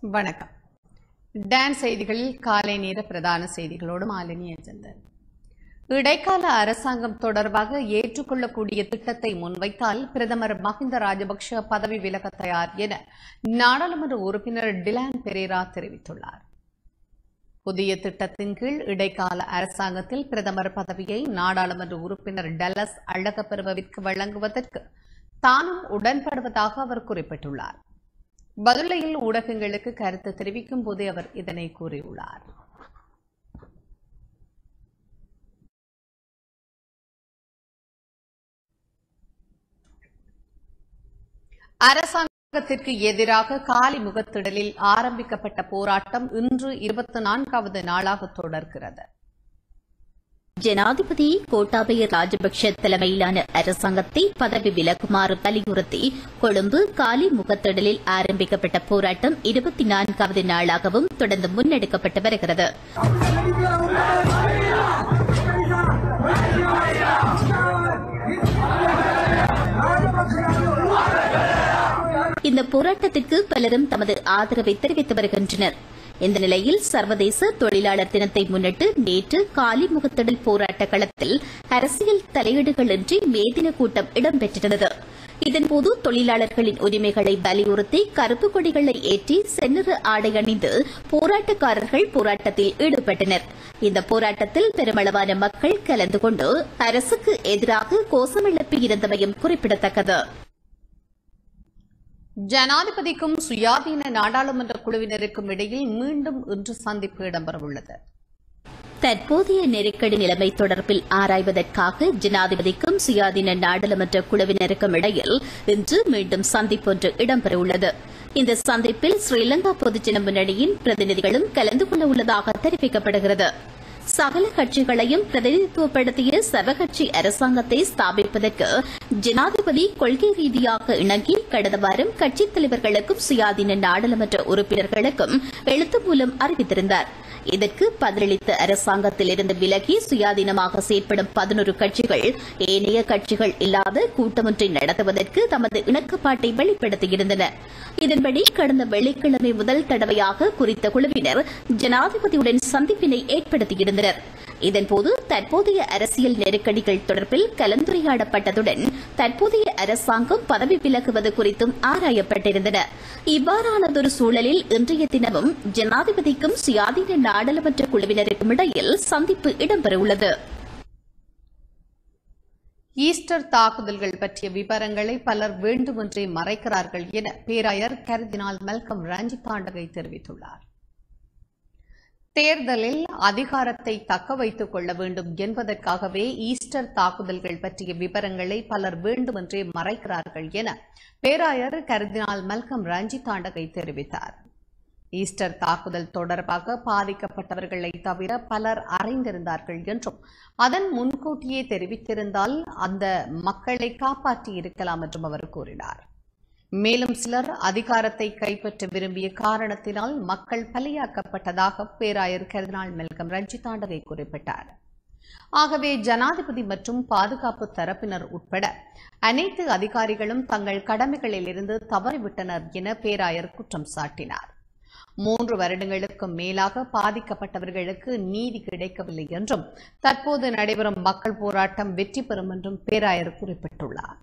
வணக்கம். டான் செய்திகளில் காலை நேர பிரதான செய்திகளோடு மாலினி அஜந்தன். இடைக்கால அரசாங்கம் தொடர்பாக ஏற்றுக்கொள்ளக்கூடிய திட்டத்தை முன்வைத்தால் பிரதமர் மஹிந்த ராஜபக்ஷ பதவி விலக தயார் என நாடாளுமன்ற உறுப்பினர் டிலான் பெரேரா தெரிவித்துள்ளார். புதிய திட்டத்தின் கீழ் இடைக்கால அரசாங்கத்தில் பிரதமர் பதவியை நாடாளுமன்ற உறுப்பினர் டலஸ் அழகப்பெருமவிற்கு வழங்குவதற்கு தானும் உடன்படுவதாக அவர் குறிப்பிட்டுள்ளார். பதிலையில் ஊடகங்களுக்கு கருத்து தெரிவிக்கும் போதே அவர் இதனை கூறியுள்ளார். அரசாங்கத்திற்கு எதிராக காலி முகத்திடலில் ஆரம்பிக்கப்பட்ட போராட்டம் இன்று 24வது நாளாக தொடர்கிறது. ஜனாதிபதி கோட்டாபய ராஜபக்ஷ தலைமையிலான அரசாங்கத்தை பதவி விலகுமாறு வலியுறுத்தி கொழும்பு காலி முகத்திடலில் ஆரம்பிக்கப்பட்ட போராட்டம் 24வது நாளாகவும் தொடர்ந்து முன்னெடுக்கப்பட்டு வருகிறது. இந்த போராட்டத்திற்கு பலரும் தமது ஆதரவை தெரிவித்து வருகின்றனர். இந்த நிலையில் சர்வதேச தொழிலாளர் தினத்தை முன்னிட்டு நேற்று காலி முகத்திடல் போராட்ட களத்தில் அரசியல் தலையீடுகளின்றி மேதின கூட்டம் இடம்பெற்றிருந்தது. இதன்போது தொழிலாளர்களின் உரிமைகளை வலியுறுத்தி கருப்பு கொடிகளை ஏற்றி செந்நிற ஆடை அணிந்து போராட்டக்காரர்கள் போராட்டத்தில் ஈடுபட்டனர். இந்த போராட்டத்தில் பெருமளவான மக்கள் கலந்து கொண்டு அரசுக்கு எதிராக கோஷம் எழுப்பியிருந்தமையும் குறிப்பிடத்தக்கது. ஜனாதிபதிக்கும் சுயாதீன நாடாளுமன்ற குழுவினருக்கும் இடையில் மீண்டும் இன்று சந்திப்பு இடம்பெறவுள்ளது. தற்போதைய நெருக்கடி நிலைமை தொடர்பில் ஆராய்வதற்காக ஜனாதிபதிக்கும் சுயாதீன நாடாளுமன்ற குழுவினருக்கும் இடையில் இன்று மீண்டும் சந்திப்பு ஒன்று இடம்பெறவுள்ளது. இந்த சந்திப்பில் ஸ்ரீலங்கா பொதுஜன முன்னணியின் பிரதிநிதிகளும் கலந்து கொள்ள உள்ளதாக தெரிவிக்கப்படுகிறது. சகல கட்சிகளையும் பிரதிநிதித்துவப்படுத்திய சர்வகட்சி அரசாங்கத்தை ஸ்தாபிப்பதற்கு ஜனாதிபதி கொள்கை ரீதியாக இணங்கி கடந்த வாரம் கட்சித் தலைவர்களுக்கும் சுயாதீன நாடாளுமன்ற உறுப்பினர்களுக்கும் எழுத்து மூலம் அறிவித்திருந்தார். இதற்கு பதிலளித்த அரசாங்கத்திலிருந்து விலகி சுயாதீனமாக செயற்படும் 11 கட்சிகள் ஏனைய கட்சிகள் இல்லாத கூட்டமொன்றை நடத்துவதற்கு தமது இணக்கப்பாட்டை வெளிப்படுத்தியிருந்தன. இதன்படி கடந்த வெள்ளிக்கிழமை முதல் தடவையாக குறித்த குழுவினர் ஜனாதிபதியுடன் சந்திப்பினை ஏற்படுத்தியிருந்தனர். இதன்போது தற்போதைய அரசியல் நெருக்கடிகள் தொடர்பில் கலந்துரையாடப்பட்டதுடன் தற்போதைய அரசாங்கம் பதவி விலகுவது குறித்தும் ஆராயப்பட்டிருந்தன. இவ்வாறானதொரு சூழலில் இன்றைய தினமும் ஜனாதிபதிக்கும் சுயாதீன நாடாளுமன்ற குழுவினருக்கும் இடையில் சந்திப்பு இடம்பெறவுள்ளது. ஈஸ்டர் தாக்குதல்கள் பற்றிய விவரங்களை பலர் வேண்டுமென்றே மறைக்கிறார்கள் என பேராயர் கர்தினால் மல்கம் ரஞ்சித்தாண்டகை தெரிவித்துள்ளார். தேர்தலில் அதிகாரத்தை தக்க வைத்துக் கொள்ள வேண்டும் என்பதற்காகவே ஈஸ்டர் தாக்குதல்கள் பற்றிய விவரங்களை பலர் வேண்டுமென்றே மறைக்கிறார்கள் என பேராயர் கர்தினால் மல்கம் ரஞ்சித்தாண்டகை தெரிவித்தார். ஈஸ்டர் தாக்குதல் தொடர்பாக பாதிக்கப்பட்டவர்களை தவிர பலர் அறிந்திருந்தார்கள் என்றும் அதன் முன்கூட்டியே தெரிவித்திருந்தால் அந்த மக்களை காப்பாற்றி இருக்கலாம் என்றும் அவர் கூறினார். மேலும் சிலர் அதிகாரத்தை கைப்பற்ற விரும்பிய காரணத்தினால் மக்கள் பலியாக்கப்பட்டதாக பேராயர் கர்தினால் மல்கம் ரஞ்சித்தாண்டகை குறிப்பிட்டார். ஆகவே ஜனாதிபதி மற்றும் பாதுகாப்பு தரப்பினர் உட்பட அனைத்து அதிகாரிகளும் தங்கள் கடமைகளில் இருந்து தவறிவிட்டனர் என பேராயர் குற்றம் சாட்டினார். 3 வருடங்களுக்கும் மேலாக பாதிக்கப்பட்டவர்களுக்கு நீதி கிடைக்கவில்லை என்றும் தற்போது நடைபெறும் மக்கள் போராட்டம் வெற்றி பெறும் என்றும் பேராயர் குறிப்பிட்டுள்ளார்.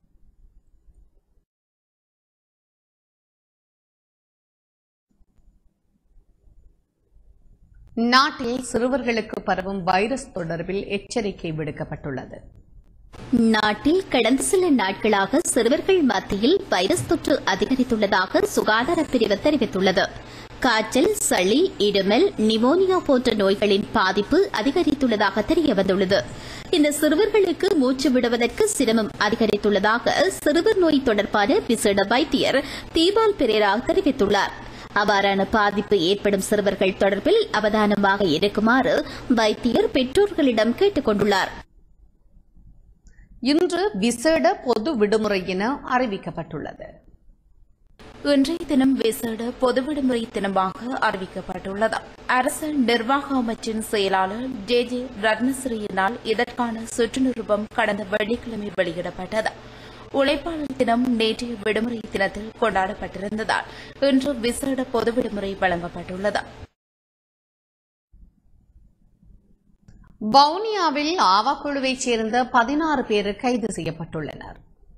நாட்டில் சிறுவர்களுக்கு பரவும் வைரஸ் தொடர்பில் எச்சரிக்கை விடுக்கப்பட்டுள்ளது. நாட்டில் கடந்த சில நாட்களாக சிறுவர்கள் மத்தியில் வைரஸ் தொற்று அதிகரித்துள்ளதாக சுகாதார பிரிவு தெரிவித்துள்ளது. காய்ச்சல், சளி, இருமல், நிமோனியா போன்ற நோய்களின் பாதிப்பு அதிகரித்துள்ளதாக தெரியவந்துள்ளது. இந்த சிறுவர்களுக்கு மூச்சு விடுவதற்கு சிரமம் அதிகரித்துள்ளதாக சிறுவர் நோய் தொடர்பான விசேட வைத்தியர் தீபால் பெரேரா தெரிவித்துள்ளார். அவ்வாறான பாதிப்பு ஏற்படும் சிறுவர்கள் தொடர்பில் அவதானமாக இருக்குமாறு வைத்தியர் பெற்றோர்களிடம் கேட்டுக் கொண்டுள்ளார். இன்று விசேட பொது விடுமுறை என அறிவிக்கப்பட்டுள்ளது. இன்றைய தினம் விசேட பொது விடுமுறை தினமாக அறிவிக்கப்பட்டுள்ளது. அரசு நிர்வாக அமைச்சின் செயலாளர் ஜே ரத்னஸ்ரீயினால் இதற்கான சுற்று நிருபம் கடந்த வெள்ளிக்கிழமை வெளியிடப்பட்டது. உழைப்பாளர் தினம் நேற்றைய விடுமுறை தினத்தில் கொண்டாடப்பட்டிருந்ததால் இன்று விசேட பொது விடுமுறை வழங்கப்பட்டுள்ளது. வவுனியாவில் ஆவா குழுவைச் சேர்ந்த 16 பேர் கைது செய்யப்பட்டுள்ளனர்.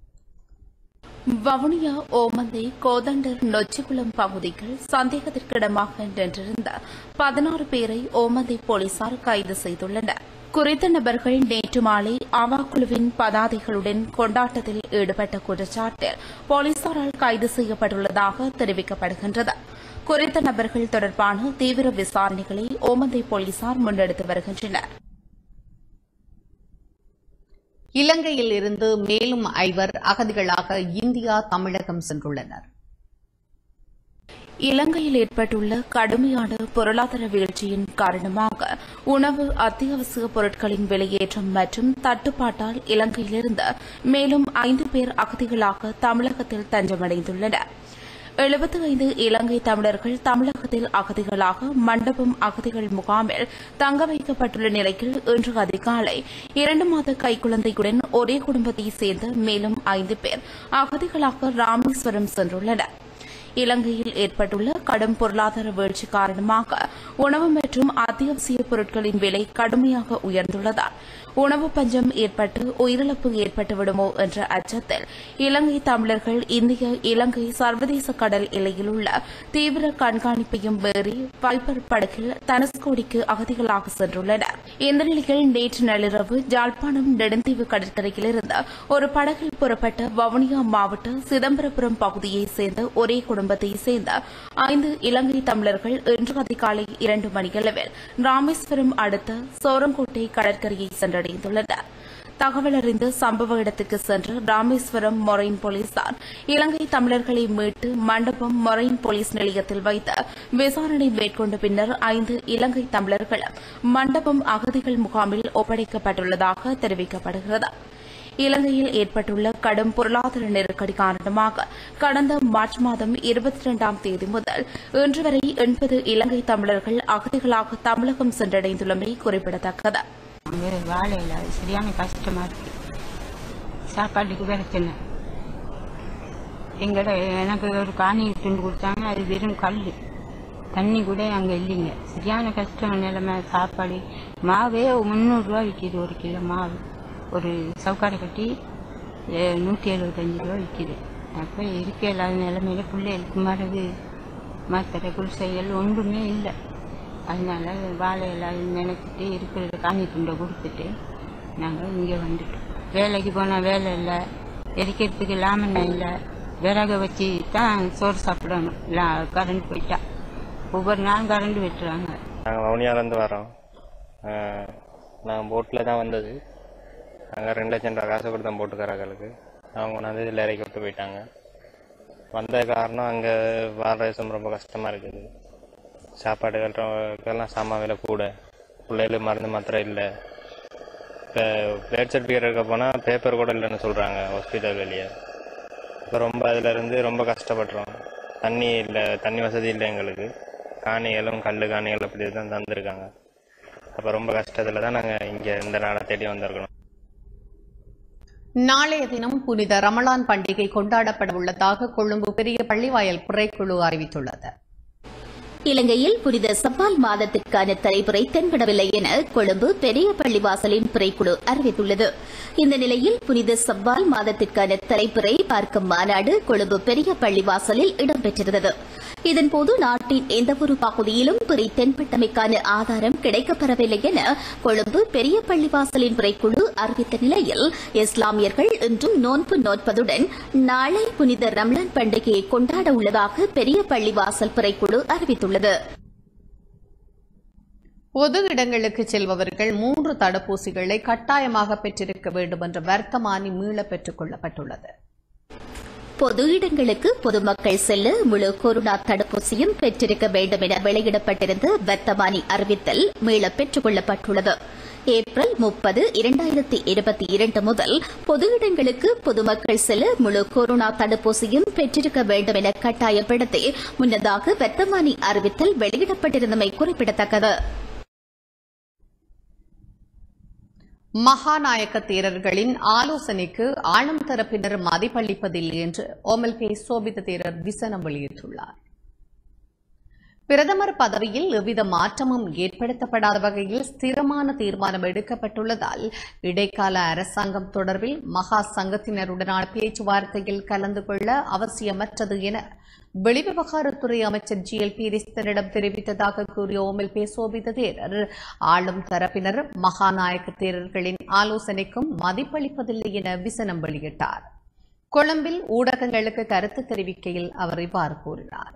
வவுனியா ஓமந்தை கோதண்டர் நொச்சிக்குளம் பகுதிகள் சந்தேகத்திற்கிடமாக நின்றிருந்த 16 பேரை ஓமந்தை போலீசார் கைது செய்துள்ளனர். குறித்த நபர்கள் நேற்று மாலை ஆவா குழுவின் பதாதைகளுடன் கொண்டாட்டத்தில் ஈடுபட்ட குற்றச்சாட்டில் போலீசாரால் கைது செய்யப்பட்டுள்ளதாக தெரிவிக்கப்படுகின்றது. குறித்த நபர்கள் தொடர்பான தீவிர விசாரணைகளை ஓமந்தை போலீசார் முன்னெடுத்து வருகின்றனர். இலங்கையில் இருந்து மேலும் 5 அகதிகளாக இந்தியா தமிழகம் சென்றுள்ளனர். இலங்கையில் ஏற்பட்டுள்ள கடுமையான பொருளாதார வீழ்ச்சியின் காரணமாக உணவு, அத்தியாவசிய பொருட்களின் விலையேற்றம் மற்றும் தட்டுப்பாட்டால் இலங்கையிலிருந்து மேலும் 5 பேர் அகதிகளாக தமிழகத்தில் தஞ்சமடைந்துள்ளனர். 75 இலங்கை தமிழர்கள் தமிழகத்தில் அகதிகளாக மண்டபம் அகதிகள் முகாமில் தங்க வைக்கப்பட்டுள்ள நிலையில் இன்று அதிகாலை 2 மாத கைக்குழந்தையுடன் ஒரே குடும்பத்தைச் சேர்ந்த மேலும் 5 பேர் அகதிகளாக ராமேஸ்வரம் சென்றுள்ளனர். இலங்கையில் ஏற்பட்டுள்ள கடும் பொருளாதார வீழ்ச்சி காரணமாக உணவு மற்றும் அத்தியாவசிய பொருட்களின் விலை கடுமையாக உயர்ந்துள்ளதால் உணவு பஞ்சம் ஏற்பட்டு உயிரிழப்பு ஏற்பட்டுவிடுமோ என்ற அச்சத்தில் இலங்கை தமிழர்கள் இந்திய இலங்கை சர்வதேச கடல் எல்லையில் உள்ள தீவிர கண்காணிப்பையும் மீறி பைபர் படகில் தனுஷ்கோடிக்கு அகதிகளாக சென்றுள்ளனர். இந்த நிலையில் நேற்று நள்ளிரவு யாழ்ப்பாணம் நெடுந்தீவு கடற்கரையிலிருந்து ஒரு படகில் புறப்பட்ட வவுனியா மாவட்ட சிதம்பரபுரம் பகுதியைச் சேர்ந்த ஒரே குடும்பத்தைச் சேர்ந்த 5 இலங்கை தமிழர்கள் இன்று அதிகாலை 2 மணியளவில் ராமேஸ்வரம் அடுத்த சோரங்கோட்டை கடற்கரையை சென்றடைந்துள்ளனர். தகவல் அறிந்து சம்பவ இடத்துக்கு சென்ற ராமேஸ்வரம் மொரைன் போலீசார் இலங்கை தமிழர்களை மீட்டு மண்டபம் மொரைன் போலீஸ் நிலையத்தில் வைத்து விசாரணை மேற்கொண்ட பின்னர் 5 இலங்கை தமிழர்கள் மண்டபம் அகதிகள் முகாமில் ஒப்படைக்கப்பட்டுள்ளதாக தெரிவிக்கப்படுகிறது. இலங்கையில் ஏற்பட்டுள்ள கடும் பொருளாதார நெருக்கடி காரணமாக கடந்த மார்ச் மாதம் 22ஆம் தேதி முதல் இன்று வரை 80 இலங்கை தமிழர்கள் அகதிகளாக தமிழகம் சென்றடைந்துள்ளமை குறிப்பிடத்தக்கது. வாழையில சரியான கஷ்டமா இருக்கு. சாப்பாட்டுக்கு பிரச்சனை. எனக்கு ஒரு காணி துண்டு கொடுத்தாங்க, அது வெறும் கல், தண்ணி கூட அங்கே இல்லைங்க. சரியான கஷ்டம் நிலைமை. சாப்பாடு மாவே 300 ரூபா விற்கிது ஒரு கிலோ மாவு. ஒரு சவுக்காரை கட்டி 175 ரூபா விற்கிது. அப்போ இருக்க இல்லாத நிலைமையில பிள்ளைகளுக்கு மரகு மாத்திரை குளிசைகள் ஒன்றுமே இல்லை. அதனால வாழை எல்லாம் நினைச்சிட்டு இருக்கிற காணி துண்டை கொடுத்துட்டு நாங்கள் இங்கே வந்துட்டோம். வேலைக்கு போனால் வேலை இல்லை, எரிக்கிறதுக்கு லாமண்ணா இல்லை, விறகை வச்சு தான் சோறு சாப்பிடணும். கரண்ட் போயிட்டா ஒவ்வொரு நாளும் கரண்ட் விட்டுறாங்க. நாங்கள் வவுனியாவிலேருந்து வரோம். நாங்கள் போட்டில் தான் வந்தது. நாங்கள் 2 லட்சம் ரூபா காசு கொடுத்தோம் போட்டுக்காரர்களுக்கு. அவங்க கொண்டாந்து இதில் இறக்கி விட்டு போயிட்டாங்க. வந்த காரணம் அங்கே வாழ்ற ரொம்ப கஷ்டமாக இருக்குது. சாப்பாடுகளுக்கெல்லாம் சாமான் விலை கூட, பிள்ளைகளுக்கு மருந்து மாத்திரை இல்லை. இப்போ பிளட் சர்டிஃபிகேட் எடுக்க போனால் பேப்பர் கூட இல்லைன்னு சொல்கிறாங்க ஹாஸ்பிட்டல் வெளியே. இப்போ ரொம்ப அதிலேருந்து ரொம்ப கஷ்டப்படுறோம். தண்ணி இல்லை, தண்ணி வசதி இல்லை எங்களுக்கு. காணிகளும் கல் காணிகள் அப்படி தான் தந்துருக்காங்க. அப்போ ரொம்ப கஷ்டத்தில் தான் நாங்கள் இங்கே இந்த நாளை தேடி வந்திருக்கணும். நாளைய தினம் புனித ரமலான் பண்டிகை கொண்டாடப்பட உள்ளதாக கொழும்பு பெரிய பள்ளிவாயல் புரைக்குழு அறிவித்துள்ளது. இலங்கையில் புனித சப்பால் மாதத்திற்கான திரைப்புரை தென்படவில்லை என கொழும்பு பெரிய பள்ளிவாசலின் பிறைக்குழு அறிவித்துள்ளது. இந்த நிலையில் புனித சப்பால் மாதத்திற்கான திரைப்புரை பார்க்கும் மாநாடு கொழும்பு பெரிய பள்ளிவாசலில் இடம்பெற்றிருந்தது. இதன்போது நாட்டின் எந்தவொரு பகுதியிலும் பிறை தென்பட்டமைக்கான ஆதாரம் கிடைக்கப்பெறவில்லை என கொழும்பு பெரிய பள்ளிவாசலின் பிறைக்குழு அறிவித்த நிலையில் இஸ்லாமியர்கள் இன்றும் நோன்பு நோற்பதுடன் நாளை புனித ரம்லான் பண்டிகையை கொண்டாட உள்ளதாக பெரிய பள்ளிவாசல் பிறைக்குழு அறிவித்துள்ளது. பொது இடங்களுக்கு செல்பவர்கள் 3 தடுப்பூசிகளை கட்டாயமாக பெற்றிருக்க வேண்டும் என்ற வர்த்தமானி மீள பெற்றுக் கொள்ளப்பட்டுள்ளது. பொது இடங்களுக்கு பொதுமக்கள் செல்ல முழு கொரோனா தடுப்பூசியும் பெற்றிருக்க வேண்டும் என வெளியிடப்பட்டிருந்த வர்த்தமானி அறிவித்தல் மீள பெற்றுக் கொள்ளப்பட்டுள்ளது. ஏப்ரல் 30, 2022 முதல் பொது இடங்களுக்கு பொதுமக்கள் செல்ல முழு கொரோனா தடுப்பூசியும் பெற்றிருக்க வேண்டும் என கட்டாயப்படுத்தி முன்னதாக வர்த்தமானி அறிவித்தல் வெளியிடப்பட்டிருந்தமை குறிப்பிடத்தக்கது. மகாநாயக்க தேரர்களின் ஆலோசனைக்கு ஆளும் தரப்பினர் மதிப்பளிப்பதில்லை என்று ஓமல்பே சோபித தேரர் விசனம் வெளியிட்டுள்ளார். பிரதமர் பதவியில் எவ்வித மாற்றமும் ஏற்படுத்தப்படாத வகையில் ஸ்திரமான தீர்மானம் எடுக்கப்பட்டுள்ளதால் இடைக்கால அரசாங்கம் தொடர்பில் மகா சங்கத்தினருடனான பேச்சுவார்த்தையில் கலந்து கொள்ள அவசியமற்றது என வெளிவிவகாரத்துறை அமைச்சர் GL பீரிஸ்தனிடம் தெரிவித்ததாக கூறிய ஓமல்பே சோபித தேரர் ஆளும் தரப்பினர் மகாநாயக்க தேரர்களின் ஆலோசனைக்கும் மதிப்பளிப்பதில்லை என விசனம் வெளியிட்டார். கொழும்பில் ஊடகங்களுக்கு கருத்து தெரிவிக்கையில் அவர் இவ்வாறு கூறினார்.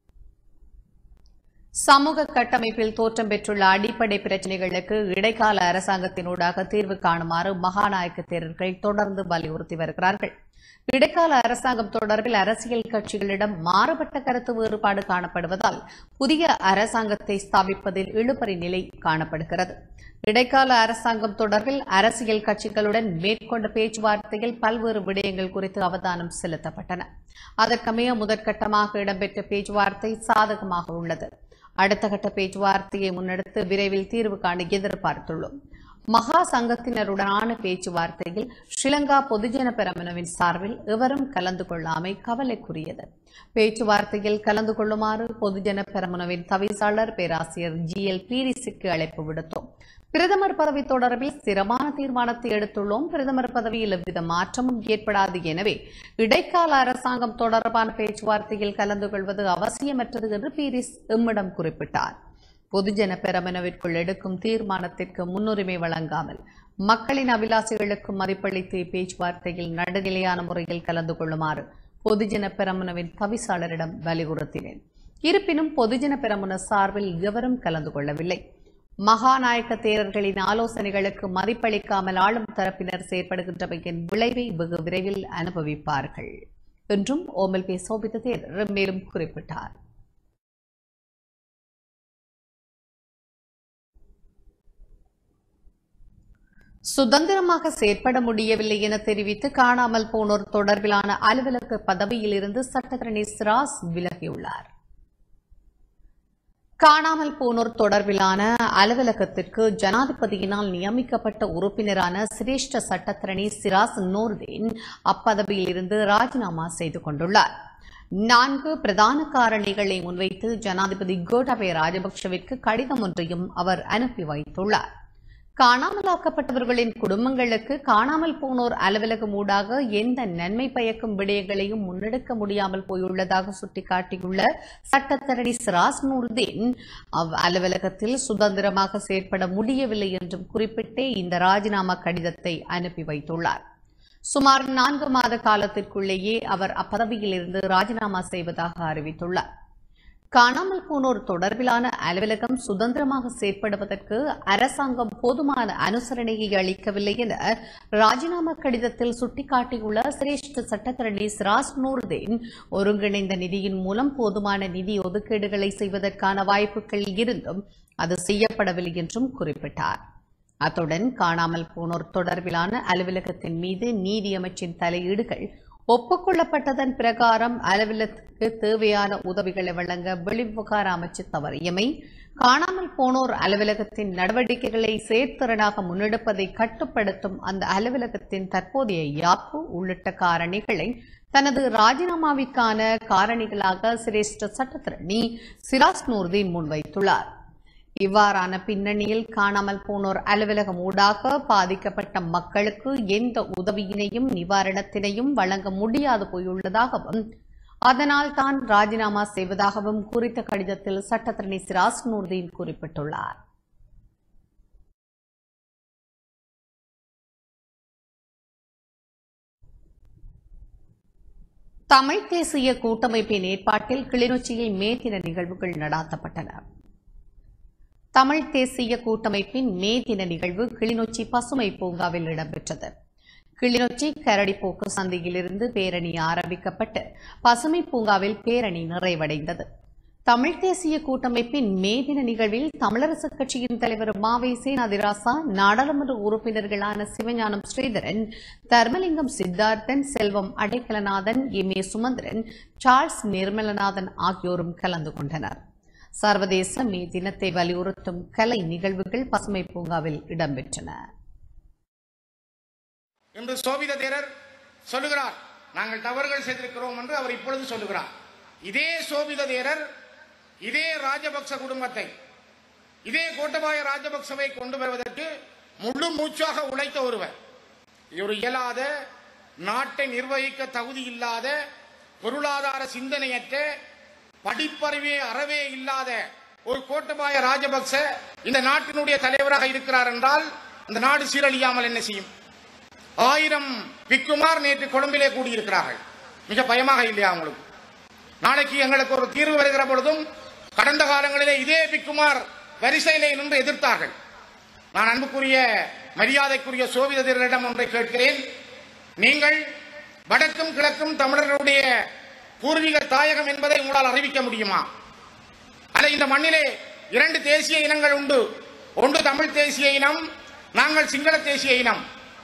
சமூக கட்டமைப்பில் தோற்றம் பெற்றுள்ள அடிப்படை பிரச்சினைகளுக்கு இடைக்கால அரசாங்கத்தினூடாக தீர்வு காணுமாறு மகாநாயக்க தேரர்கள் தொடர்ந்து வலியுறுத்தி வருகிறார்கள். இடைக்கால அரசாங்கம் தொடர்பில் அரசியல் கட்சிகளிடம் மாறுபட்ட கருத்து வேறுபாடு காணப்படுவதால் புதிய அரசாங்கத்தை ஸ்தாபிப்பதில் இழுபறி நிலை காணப்படுகிறது. இடைக்கால அரசாங்கம் தொடர்பில் அரசியல் கட்சிகளுடன் மேற்கொண்ட பேச்சுவார்த்தையில் பல்வேறு விடயங்கள் குறித்து அவதானம் செலுத்தப்பட்டன. அதற்கமைய முதற்கட்டமாக இடம்பெற்ற பேச்சுவார்த்தை சாதகமாக உள்ளது. அடுத்த கட்ட பேச்சுவார்த்தையை முன்னெடுத்து விரைவில் தீர்வு காண எதிர்பார்த்துள்ளோம். மகா சங்கத்தினருடனான பேச்சுவார்த்தையில் ஸ்ரீலங்கா பொதுஜன பெரமுனவின் சார்பில் எவரும் கலந்து கொள்ளாமை கவலைக்குரியது. பேச்சுவார்த்தையில் கலந்து கொள்ளுமாறு பொதுஜன பெரமுனவின் தவிசாளர் பேராசிரியர் GL பீரிஸுக்கு அழைப்பு விடுத்தோம். பிரதமர் பதவி தொடர்பில் ஸ்திரமான தீர்மானத்தை எடுத்துள்ளோம். பிரதமர் பதவியில் எவ்வித மாற்றமும் ஏற்படாது. எனவே இடைக்கால அரசாங்கம் தொடர்பான பேச்சுவார்த்தையில் கலந்து கொள்வது அவசியமற்றது என்று பீரிஸ் எம்மிடம் குறிப்பிட்டார். பொதுஜன பெரமுனவிற்குள் எடுக்கும் தீர்மானத்திற்கு முன்னுரிமை வழங்காமல் மக்களின் அபிலாசைகளுக்கு மதிப்பளித்து பேச்சுவார்த்தையில் நடுநிலையான முறையில் கலந்து கொள்ளுமாறு பொதுஜன பெரமுனவின் தவிசாளரிடம் வலியுறுத்தினேன். இருப்பினும் பொதுஜன பெரமுன சார்பில் எவரும் கலந்து கொள்ளவில்லை. மகாநாயக்க தேரர்களின் ஆலோசனைகளுக்கு மதிப்பளிக்காமல் ஆளும் தரப்பினர் செயற்படுகின்றமையின் விளைவை வெகு விரைவில் அனுபவிப்பார்கள் என்றும் ஓமல்பே சோபித தேரர் மேலும் குறிப்பிட்டார். சுதந்திரமாக செயற்பட முடியவில்லை என தெரிவித்து காணாமல் போனோர் தொடர்பிலான அலுவலக பதவியில் இருந்து சட்டத்தரணி சிராஸ் விலகியுள்ளார். காணாமல் போனோர் தொடர்பிலான அலுவலகத்திற்கு ஜனாதிபதியினால் நியமிக்கப்பட்ட உறுப்பினரான சிரேஷ்ட சட்டத்தரணி சிராஸ் நூர்தீன் அப்பதவியில் இருந்து ராஜினாமா செய்து கொண்டுள்ளார். 4 பிரதான காரணிகளை முன்வைத்து ஜனாதிபதி கோட்டாபய ராஜபக்ஷவிற்கு கடிதம் ஒன்றையும் அவர் அனுப்பி வைத்துள்ளார். காணாமலாக்கப்பட்டவர்களின் குடும்பங்களுக்கு காணாமல் போனோர் அலுவலகம் ஊடாக எந்த நன்மை பயக்கும் விடயங்களையும் முன்னெடுக்க முடியாமல் போயுள்ளதாக சுட்டிக்காட்டியுள்ள சட்டத்தரணி சிராஸ் நூர்தீன் அலுவலகத்தில் சுதந்திரமாக செயற்பட முடியவில்லை என்றும் குறிப்பிட்டே இந்த ராஜினாமா கடிதத்தை அனுப்பி வைத்துள்ளார். சுமார் 4 மாத காலத்திற்குள்ளேயே அவர் அப்பதவியில் இருந்து ராஜினாமா செய்வதாக அறிவித்துள்ளார். காணாமல் போனோர் தொடர்பிலான அலுவலகம் சுதந்திரமாக செயற்படுவதற்கு அரசாங்கம் போதுமான அனுசரணையை அளிக்கவில்லை என ராஜினாமா கடிதத்தில் சுட்டிக்காட்டியுள்ள சிரேஷ்ட சட்டத்தரணி சிராஸ் நூர்தீன் ஒருங்கிணைந்த நிதியின் மூலம் போதுமான நிதி ஒதுக்கீடுகளை செய்வதற்கான வாய்ப்புகள் இருந்தும் அது செய்யப்படவில்லை என்றும் குறிப்பிட்டார். அத்துடன் காணாமல் போனோர் தொடர்பிலான அலுவலகத்தின் மீது நீதியமைச்சின் தலையீடுகள் ஒப்புக்கொள்ளப்பட்டதன் பிரகாரம் அலுவலகத்துக்கு தேவையான உதவிகளை வழங்க வெளிவிவகார அமைச்சு தவறியமை, காணாமல் போனோர் அலுவலகத்தின் நடவடிக்கைகளை செயற்திறனாக முன்னெடுப்பதை கட்டுப்படுத்தும் அந்த அலுவலகத்தின் தற்போதைய யாப்பு உள்ளிட்ட காரணிகளை தனது ராஜினாமாவிற்கான காரணிகளாக சிரேஷ்ட சட்டத்தரணி சிராஸ் நூர்தீன் முன்வைத்துள்ளார். இவ்வாறான பின்னணியில் காணாமல் போனோர் அலுவலகம் ஊடாக பாதிக்கப்பட்ட மக்களுக்கு எந்த உதவியினையும் நிவாரணத்தினையும் வழங்க முடியாது போயுள்ளதாகவும் அதனால் தான் ராஜினாமா செய்வதாகவும் குறித்த கடிதத்தில் சட்டத்தரணி சிராஸ் நூர்தீன் குறிப்பிட்டுள்ளார். தமிழ் தேசிய கூட்டமைப்பின் ஏற்பாட்டில் கிளிநொச்சியில் மே தின நிகழ்வுகள் நடாத்தப்பட்டன. தமிழ் தேசிய கூட்டமைப்பின் மே தின நிகழ்வு கிளிநொச்சி பசுமை பூங்காவில் இடம்பெற்றது. கிளிநொச்சி கரடிப்போக்கு சந்தையிலிருந்து பேரணி ஆரம்பிக்கப்பட்டு பசுமை பூங்காவில் பேரணி நிறைவடைந்தது. தமிழ் தேசிய கூட்டமைப்பின் மே தின நிகழ்வில் தமிழரசுக் கட்சியின் தலைவர் மாவை சேனாதிராசா, நாடாளுமன்ற உறுப்பினர்களான சிவஞானம் ஸ்ரீதரன், தர்மலிங்கம் சித்தார்த்தன், செல்வம் அடைக்கலநாதன், எம்.ஏ. சுமந்திரன், சார்ல்ஸ் நிர்மலநாதன் ஆகியோரும் கலந்து கொண்டனர். சர்வதேச மே தினத்தை வலியுறுத்தும் கலை நிகழ்வுகள் பசுமை பூங்காவில் இடம்பெற்றன. என்று சோபித தேரர் சொல்லுகிறார். நாங்கள் தவறுகள் செய்திருக்கிறோம் என்று அவர் இப்பொழுது சொல்லுகிறார். இதே சோபித தேரர் இதே ராஜபக்ச குடும்பத்தை, இதே கோட்டபாய ராஜபக்சவை கொண்டு வருவதற்கு முழு மூச்சாக உழைத்த ஒருவர். ஒரு இயலாத, நாட்டை நிர்வகிக்க தகுதி இல்லாத, பொருளாதார சிந்தனையற்ற, படிப்பறிவே அறவே இல்லாத ஒரு கோட்டபாய ராஜபக்ச இந்த நாட்டினுடைய தலைவராக இருக்கிறார் என்றால் இந்த நாடு சீரழியாமல் என்ன செய்யும்? 1000 பிக்குமார் நேற்று கொழும்பிலே கூடியிருக்கிறார்கள். மிக பயமாக இல்லையா உங்களுக்கு? நாளைக்கு எங்களுக்கு ஒரு தீர்வு வருகிற பொழுதும் கடந்த காலங்களிலே இதே பிக்குமார் வரிசையிலே நின்று எதிர்த்தார்கள். நான் அன்புக்குரிய மரியாதைக்குரிய சோபிதரிடம் ஒன்றை கேட்கிறேன். நீங்கள் வடக்கும் கிழக்கும் தமிழர்களுடைய பூர்வீக தாயகம் என்பதை உங்களால் அறிவிக்க முடியுமா? அல்ல, இந்த மண்ணிலே 2 தேசிய இனங்கள் உண்டு. ஒன்று தமிழ் தேசிய இனம், நாங்கள் சிங்கள தேசிய இனம்.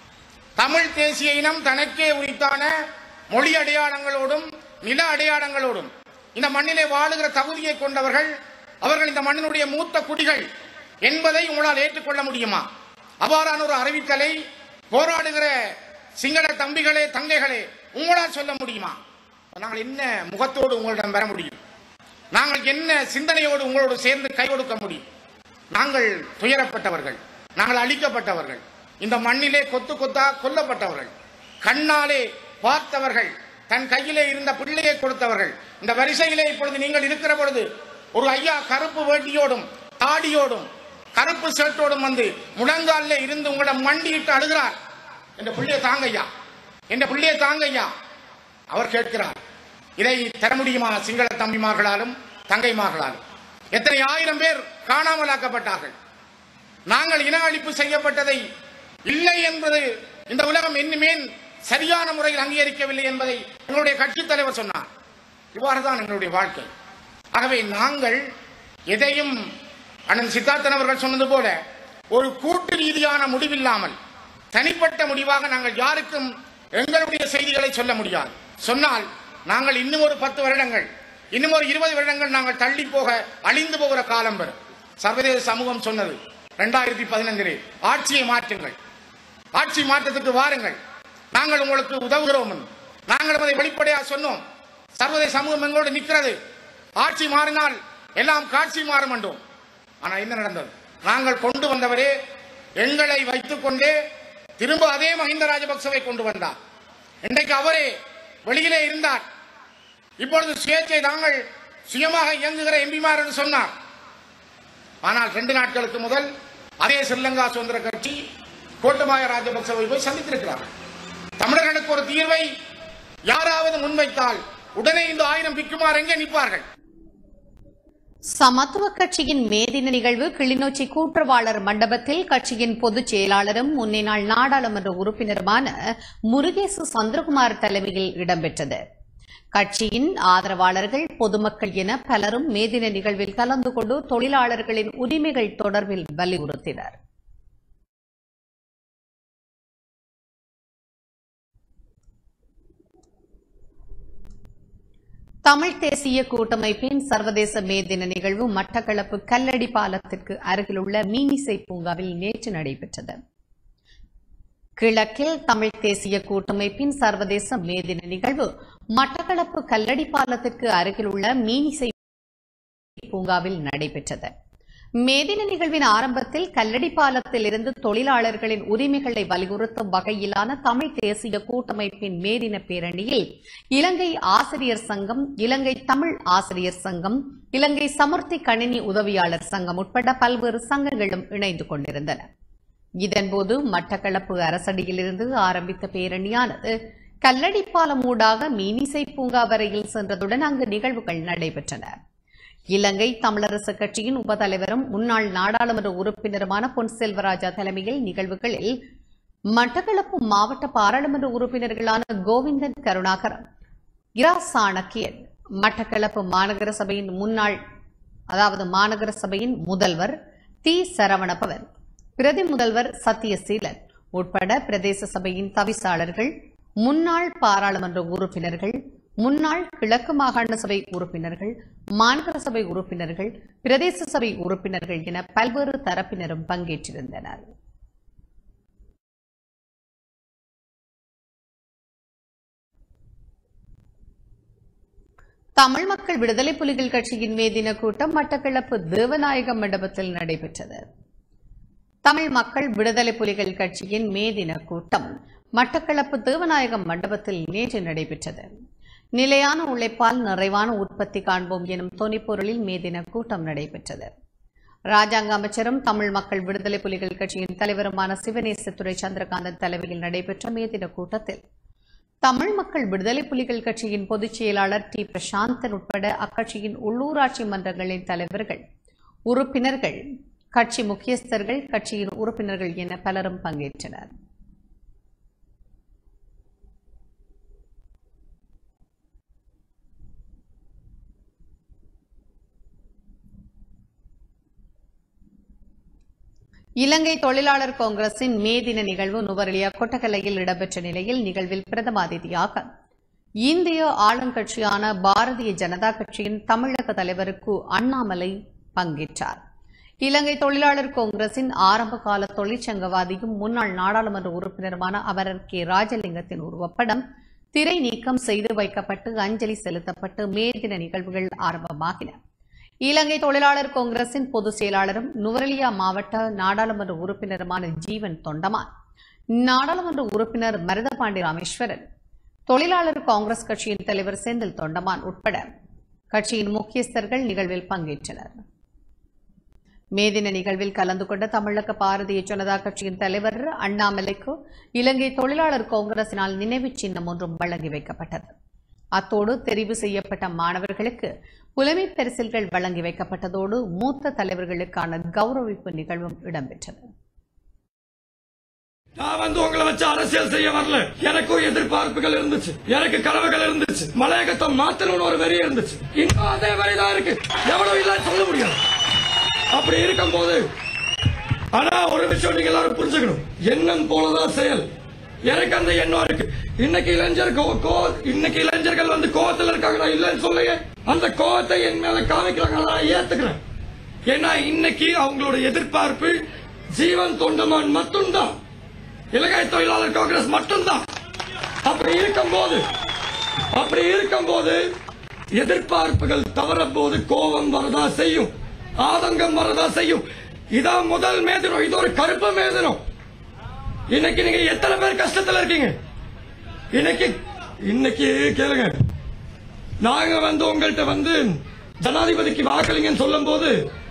தமிழ் தேசிய இனம் தனக்கே உரித்தான மொழி அடையாளங்களோடும் நில அடையாளங்களோடும் இந்த மண்ணிலே வாழுகிற தகுதியை கொண்டவர்கள். அவர்கள் இந்த மண்ணினுடைய மூத்த குடிகள் என்பதை உங்களால் ஏற்றுக்கொள்ள முடியுமா? அவ்வாறான ஒரு அறிவித்தலை போராடுகிற சிங்கள தம்பிகளே, தங்கைகளே, உங்களால் சொல்ல முடியுமா? நாங்கள் என்ன முகத்தோடு உங்களிடம் பெற முடியும்? நாங்கள் என்ன சிந்தனையோடு உங்களோடு சேர்ந்து கை கொடுக்க முடியும்? நாங்கள் துயரப்பட்டவர்கள், நாங்கள் அழிக்கப்பட்டவர்கள், இந்த மண்ணிலே கொத்து கொத்தா கொல்லப்பட்டவர்கள், கண்ணாலே பார்த்தவர்கள், தன் கையிலே இருந்த பிள்ளையை கொடுத்தவர்கள். இந்த வரிசையிலே இப்பொழுது நீங்கள் இருக்கிற பொழுது ஒரு ஐயா கருப்பு வேட்டியோடும் தாடியோடும் கருப்பு ஷர்ட்டோடும் வந்து முழங்காலிலே இருந்து உங்களிடம் மண்டியிட்டு அழுகிறார். என்ற பிள்ளையை தாங்கய்யா, என்ற பிள்ளையை தாங்கய்யா. அவர் கேட்கிறார். இதை தர முடியுமா சிங்கள தம்பிமார்களாலும் தங்கைமார்களாலும்? எத்தனை 1000 பேர் காணாமலாக்கப்பட்டார்கள். நாங்கள் இன அழிப்பு செய்யப்பட்டதை இல்லை என்பது இந்த உலகம் இன்னுமே சரியான முறையில் அங்கீகரிக்கவில்லை என்பதை எங்களுடைய கட்சி தலைவர் சொன்னார். இவ்வாறுதான் எங்களுடைய வாழ்க்கை. ஆகவே நாங்கள் எதையும் அண்ணன் சித்தார்த்தன் அவர்கள் சொன்னது போல ஒரு கூட்டு ரீதியான முடிவில்லாமல் தனிப்பட்ட முடிவாக நாங்கள் யாருக்கும் எங்களுடைய செய்திகளை சொல்ல முடியாது. சொன்னால் நாங்கள் இன்னும் ஒரு 10 வருடங்கள், இன்னும் ஒரு 20 வருடங்கள் நாங்கள் தள்ளி போக, அழிந்து போகிற காலம் வரும். சர்வதேச சமூகம் சொன்னது 2015 ஆட்சியை மாற்றுங்கள், ஆட்சி மாற்றத்துக்கு வாருங்கள், நாங்கள் உங்களுக்கு உதவுகிறோம். நாங்கள் அதை வெளிப்படையாக சொன்னோம். சர்வதேச சமூகம் எங்களோடு நிற்கிறது. ஆட்சி மாறினால் எல்லாம் காட்சி மாறும் என்றோம். ஆனால் என்ன நடந்தது? நாங்கள் கொண்டு வந்தவரே எங்களை வைத்துக் கொண்டே திரும்ப அதே மஹிந்த ராஜபக்சவை கொண்டு வந்தார். இன்றைக்கு அவரே வெளியிலே இருந்தார். இப்பொழுது சுயேட்சை தாங்கள் சுயமாக இயங்குகிற எம்பிமார் என்று சொன்னார். ஆனால் 2 நாட்களுக்கு முதல் அதே ஸ்ரீலங்கா சுதந்திர கட்சி கோட்டபாய ராஜபக்சவை போய் சந்தித்திருக்கிறார்கள். தமிழர்களுக்கு ஒரு தீர்வை யாராவது முன்வைத்தால் உடனே இந்த 1000 பிக்குமார் எங்கே நிற்பார்கள்? சமத்துவ கட்சியின் மேதின நிகழ்வு கிளிநொச்சி கூட்டுறவாளர் மண்டபத்தில் கட்சியின் பொதுச் செயலாளரும் முன்னாள் நாடாளுமன்ற உறுப்பினருமான முருகேசு சந்திரகுமார் தலைமையில் இடம்பெற்றது. கட்சியின் ஆதரவாளர்கள், பொதுமக்கள் என பலரும் மேதின நிகழ்வில் கலந்து கொண்டு தொழிலாளர்களின் உரிமைகள் தொடர்பில் வலியுறுத்தினர். தமிழ் தேசிய கூட்டமைப்பின் சர்வதேச மே தின நிகழ்வு மட்டக்களப்பு கல்லடி பாலத்திற்கு அருகிலுள்ள மீனிசை பூங்காவில் நேற்று நடைபெற்றது. கிழக்கில் தமிழ் தேசிய கூட்டமைப்பின் சர்வதேச மே தின நிகழ்வு மட்டக்களப்பு கல்லடி பாலத்திற்கு அருகிலுள்ள மீனிசை பூங்காவில் நடைபெற்றது. மேதின நிகழ்வின் ஆரம்பத்தில் கல்லடி பாலத்தில் இருந்து தொழிலாளர்களின் உரிமைகளை வலியுறுத்தும் வகையிலான தமிழ் தேசிய கூட்டமைப்பின் மேதின பேரணியில் இலங்கை ஆசிரியர் சங்கம், இலங்கை தமிழ் ஆசிரியர் சங்கம், இலங்கை சமுர்த்தி கணினி உதவியாளர் சங்கம் உட்பட பல்வேறு சங்கங்களும் இணைந்து கொண்டிருந்தன. இதன்போது மட்டக்களப்பு அரசடியிலிருந்து ஆரம்பித்த பேரணியானது கல்லடி பாலம் ஊடாக மீனிசை பூங்கா வரையில் சென்றதுடன் அங்கு நிகழ்வுகள் நடைபெற்றன. இலங்கை தமிழரசு கட்சியின் உபதலைவரும் முன்னாள் நாடாளுமன்ற உறுப்பினருமான பொன் செல்வராஜா தலைமையில் நிகழ்வுகளில் மட்டக்களப்பு மாவட்ட பாராளுமன்ற உறுப்பினர்களான கோவிந்தன் கருணாகரன், இரா சாணக்கியன், மட்டக்களப்பு மாநகர சபையின் மாநகர சபையின் முதல்வர் தி சரவணபவன், பிரதி முதல்வர் சத்தியசீலன் உட்பட பிரதேச சபையின் தவிசாளர்கள், முன்னாள் பாராளுமன்ற உறுப்பினர்கள், முன்னாள் கிழக்கு மாகாண சபை உறுப்பினர்கள், மாநகர சபை உறுப்பினர்கள், பிரதேச சபை உறுப்பினர்கள் என பல்வேறு தரப்பினரும் பங்கேற்றிருந்தனர். தமிழ் மக்கள் விடுதலை புலிகள் கட்சியின் மே தின கூட்டம் மட்டக்களப்பு தேவநாயகம் மண்டபத்தில் நடைபெற்றது. தமிழ் மக்கள் விடுதலை புலிகள் கட்சியின் மே தின கூட்டம் மட்டக்களப்பு தேவநாயகம் மண்டபத்தில் நேற்று நடைபெற்றது. நிலையான உழைப்பால் நிறைவான உற்பத்தி காண்போம் எனும் தொனிப்பொருளில் மே தின கூட்டம் நடைபெற்றது. ராஜாங்க அமைச்சரும் தமிழ் மக்கள் விடுதலை புலிகள் கட்சியின் தலைவருமான சிவநேசத்துறை சந்திரகாந்தன் தலைமையில் நடைபெற்ற மே தின கூட்டத்தில் தமிழ் மக்கள் விடுதலை புலிகள் கட்சியின் பொதுச் செயலாளர் டி பிரசாந்தன் உட்பட அக்கட்சியின் உள்ளூராட்சி மன்றங்களின் தலைவர்கள், உறுப்பினர்கள், கட்சி முக்கியஸ்தர்கள், கட்சியின் உறுப்பினர்கள் என பலரும் பங்கேற்றனர். இலங்கை தொழிலாளர் காங்கிரசின் மே தின நிகழ்வு நுவரெலியா கொட்டகலையில் இடம்பெற்ற நிலையில் நிகழ்வில் பிரதம அதிதியாக இந்திய ஆளுங்கட்சியான பாரதிய ஜனதா கட்சியின் தமிழக தலைவர் கு. அண்ணாமலை பங்கேற்றார். இலங்கை தொழிலாளர் காங்கிரசின் ஆரம்பகால தொழிற்சங்கவாதியும் முன்னாள் நாடாளுமன்ற உறுப்பினருமான அமரர் கே. ராஜலிங்கத்தின் உருவப்படம் திரை நீக்கம் செய்து வைக்கப்பட்டு அஞ்சலி செலுத்தப்பட்டு மே தின நிகழ்வுகள் ஆரம்பமாகின. இலங்கை தொழிலாளர் காங்கிரசின் பொதுச் செயலாளரும் நுவரெலியா மாவட்ட நாடாளுமன்ற உறுப்பினருமான ஜீவன் தொண்டமான், நாடாளுமன்ற உறுப்பினர் மருதபாண்டி ராமேஸ்வரன், தொழிலாளர் காங்கிரஸ் கட்சியின் தலைவர் செந்தில் தொண்டமான் உட்பட கட்சியின் முக்கியஸ்தர்கள் நிகழ்வில் பங்கேற்றனர். மே தின நிகழ்வில் கலந்து கொண்ட தமிழக பாரதிய ஜனதா கட்சியின் தலைவர் அண்ணாமலைக்கு இலங்கை தொழிலாளர் காங்கிரசினால் நினைவு சின்னம் ஒன்றும் வழங்கி வைக்கப்பட்டது. அத்தோடு தெரிவு செய்யப்பட்ட மாணவர்களுக்கு புலமை பரிசில்கள் வழங்கி வைக்கப்பட்டதோடு மூத்த தலைவர்களுக்கான கௌரவிப்பு நிகழ்வும் இடம்பெற்றது. நான் உங்களை வச்சு அரசியல் செய்ய வரல. எனக்கும் எதிர்பார்ப்புகள் இருந்துச்சு, எனக்கு கனவுகள் இருந்துச்சு, மலையகத்தை மாத்தணும்னு ஒரு வெறி இருந்துச்சு. இன்னும் அதே வரைதான் இருக்கு, எவ்வளவு இல்லைன்னு சொல்ல முடியாது. அப்படி இருக்கும் போது ஆனா ஒரு விஷயம் நீங்க எல்லாரும் புரிஞ்சுக்கணும், எண்ணம் போலதான் செயல். எனக்கு அந்த எண்ணம் இருக்கு. இன்னைக்கு இளைஞர்கள் வந்து கோவத்தில் இருக்காங்க, நான் இல்லைன்னு சொல்லுங்க. அந்த கோவத்தை என் மேல காமிக்கிறாங்க, நான் ஏத்துக்கிறேன். ஏன்னா இன்னைக்கு அவங்களோட எதிர்பார்ப்பு ஜீவன் தொண்டமான் மட்டும்தான், இலங்கை தொழிலாளர் காங்கிரஸ் மட்டும்தான். அப்படி இருக்கும்போது எதிர்பார்ப்புகள் தவறும் போது கோபம் வரதா செய்யும், ஆதங்கம் வரதா செய்யும். இதான் முதல் மேதினம், இது ஒரு கருப்பு மேதினம். இன்னைக்கு நீங்க எத்தனை பேர் கஷ்டத்துல இருக்கீங்க? இன்னைக்கு கேளுங்க, நாங்க உங்கள்கிட்ட ஜனாதிபதிக்கு வாக்களிங்கன்னு சொல்லும் போது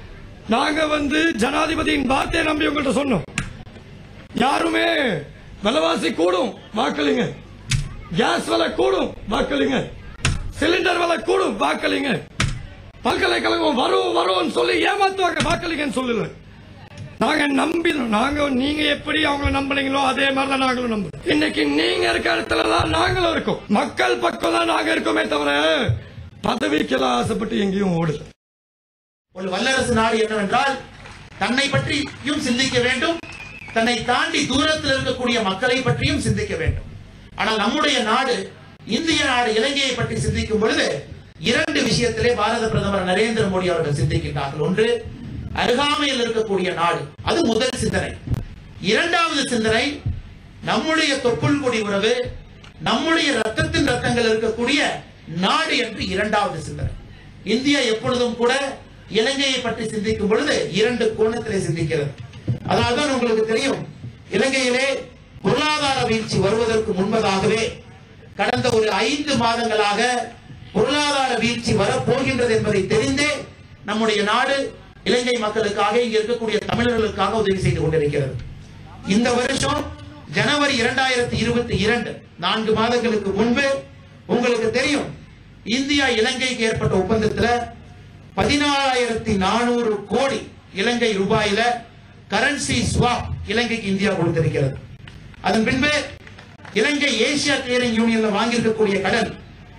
நாங்க ஜனாதிபதியின் வார்த்தையை நம்பி உங்கள்கிட்ட சொன்னோம். யாருமே விலைவாசி கூடும் வாக்களிங்க, கேஸ் விலை கூடும் வாக்களிங்க, சிலிண்டர் விலை கூடும் வாக்களிங்க, பல்கலைக்கழகம் வரும் சொல்லி ஏமாத்துவாங்க வாக்களிங்கன்னு சொல்லல. நாங்க நம்பினோம். நீங்க எப்படி அவங்களை நம்பினீங்களோ அதே மாதிரிதான் நாங்களும் நம்புறோம். இன்னைக்கு நீங்க இருக்க இடத்துலதான் நாங்களும் இருக்கோம். மக்கள் பக்கம் தான் நாங்க இருக்கோமே தவிர பதவிக்கெல்லாம் ஆசைப்பட்டு எங்கேயும் ஓடுது. ஒரு வல்லரசு நாடு என்னவென்றால் தன்னை பற்றியும் சிந்திக்க வேண்டும், தன்னை தாண்டி தூரத்தில் இருக்கக்கூடிய மக்களை பற்றியும் சிந்திக்க வேண்டும். ஆனால் நம்முடைய நாடு, இந்திய நாடு, இலங்கையை பற்றி சிந்திக்கும் பொழுது இரண்டு விஷயத்திலே பாரத பிரதமர் நரேந்திர மோடி அவர்கள் சிந்திக்கின்றார்கள். ஒன்று, அருகாமையில் இருக்கக்கூடிய நாடு, அது முதல் சிந்தனை. இரண்டாவது சிந்தனை, நம்முடைய தொப்புள் கொடி உறவு, நம்முடைய ரத்தத்தின் ரத்தங்கள் இருக்கக்கூடிய நாடு என்று இரண்டாவது சிந்தனை. இந்தியா எப்பொழுதும் கூட இலங்கையை பற்றி சிந்திக்கும் பொழுது இரண்டு கோணத்திலே சிந்திக்கிறது. அதனால்தான் உங்களுக்கு தெரியும், இலங்கையிலே பொருளாதார வீழ்ச்சி வருவதற்கு முன்பதாகவே கடந்த ஒரு 5 மாதங்களாக பொருளாதார வீழ்ச்சி வரப்போகின்றது என்பதை தெரிந்தே நம்முடைய நாடு இலங்கை மக்களுக்காக, இங்க இருக்கக்கூடிய தமிழர்களுக்காக உதவி செய்து கொண்டிருக்கிறது. இந்த வருஷம் ஜனவரி 2022, 4 மாதங்களுக்கு முன்பு உங்களுக்கு தெரியும், இந்தியா இலங்கைக்கு ஏற்பட்ட ஒப்பந்தத்தில் 14,400 கோடி இலங்கை ரூபாயில கரன்சி ஸ்வாப் இலங்கைக்கு இந்தியா கொடுத்திருக்கிறது. அதன் பின்பு இலங்கை ஏசியா கிளியரிங் யூனியன்ல வாங்கியிருக்கக்கூடிய கடன்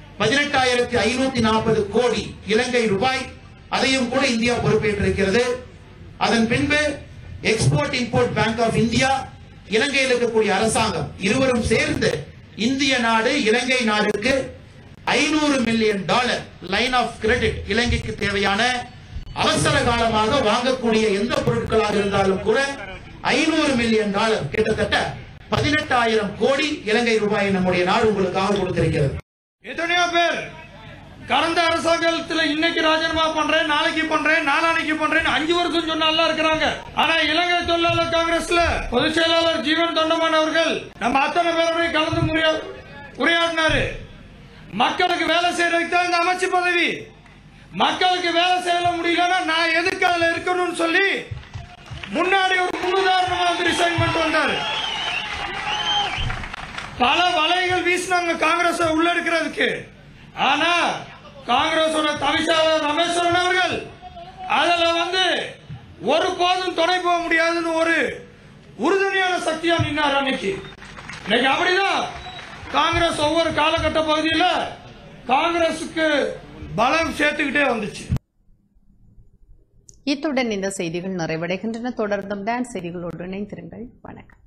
18,540 கோடி இலங்கை ரூபாய், அதையும் கூட இந்தியா பொறுப்பேற்றிருக்கிறது. அதன் பின்பு export import bank of India, இலங்கையில் இருக்கக்கூடிய அரசாங்கம் இருவரும் சேர்ந்து இந்திய நாடு இலங்கை நாடுக்கு $500 மில்லியன் லைன் ஆஃப் கிரெடிட், இலங்கைக்கு தேவையான அவசர காலமாக வாங்கக்கூடிய எந்த பொருட்களாக இருந்தாலும் கூட $500 மில்லியன், கிட்டத்தட்ட 18,000 கோடி இலங்கை ரூபாயை நம்முடைய நாடு உங்களுக்காக கொடுத்திருக்கிறது. எத்தனையோ பேர் கடந்த அரசாங்கத்தில் இன்னைக்கு ராஜினாமா பண்றேன், நாளைக்கு பண்றேன், நாளானைக்கு பண்றேன் 5 வருஷம் சொன்னால இருக்கிறாங்க. ஆனா இலங்கை தொழிலாளர் காங்கிரஸ்ல பொதுச் செயலாளர் ஜீவன் தொண்டமான் அவர்கள் நம்ம அத்தனை பேரோட கலந்து உரையாடினாரு. மக்களுக்கு வேலை செய்யறதுக்கு தான் இந்த அமைச்சு பதவி. மக்களுக்கு வேலை செய்ய முடியலன்னா நான் எதுக்கு அதுல இருக்கணும்னு சொல்லி முன்னாடி ஒரு முன்னுதாரணமா வந்து ரிசைன் பண்ணிட்டு வந்தாரு. பல வலைகள் வீசினாங்க காங்கிரஸ் உள்ள இருக்கிறதுக்கு. ஆனா காங்கிரஸோட தவிசாளர் ரமேஸ்வரன் அவர்கள் அதுல வந்து ஒரு போதும் துணை போக முடியாதுன்னு ஒரு உறுதுணையான சக்தியா நின்னார். அன்னைக்கு அப்படிதான் காங்கிரஸ் ஒவ்வொரு காலகட்ட பகுதியில் காங்கிரசுக்கு பலம் சேர்த்துக்கிட்டே வந்துச்சு. இத்துடன் இந்த செய்திகள் நிறைவடைகின்றன. தொடர்ந்தும் டான்ஸ் செய்திகளோடு இணைந்திருங்கள். வணக்கம்.